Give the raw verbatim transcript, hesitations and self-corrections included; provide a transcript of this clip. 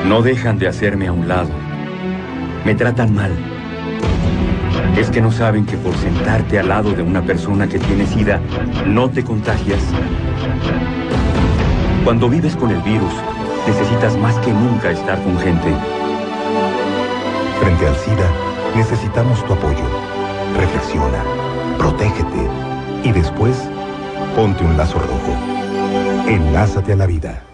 No dejan de hacerme a un lado. Me tratan mal. ¿Es que no saben que por sentarte al lado de una persona que tiene SIDA, no te contagias? Cuando vives con el virus, necesitas más que nunca estar con gente. Frente al SIDA, necesitamos tu apoyo. Reflexiona, protégete y después, ponte un lazo rojo. Enlázate a la vida.